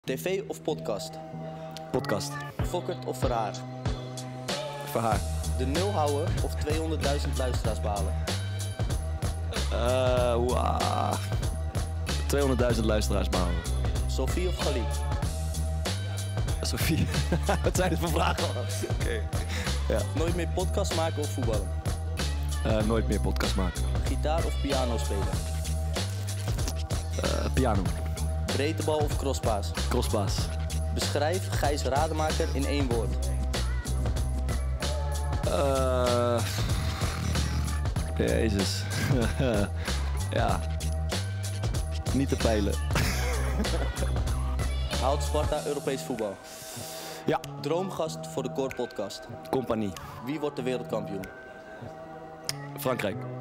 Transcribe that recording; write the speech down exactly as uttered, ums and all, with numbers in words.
T V of podcast? Podcast. Fokkert of Verhaar? Verhaar. De nul houden of tweehonderdduizend luisteraars behalen? Uh, wow. tweehonderdduizend luisteraars behouden. Sophie of Galie? Sophie. Wat zijn dit voor vragen? Oké. Okay. Ja. Nooit meer podcast maken of voetballen? Uh, nooit meer podcast maken. Gitaar of piano spelen? Uh, piano. Breedtebal of crosspaas? Crosspaas. Beschrijf Gijs Rademaker in één woord. Uh, Jezus. Ja. Niet te peilen. Haalt Sparta Europees voetbal? Ja. Droomgast voor de Core Podcast. Compagnie. Wie wordt de wereldkampioen? Frankrijk.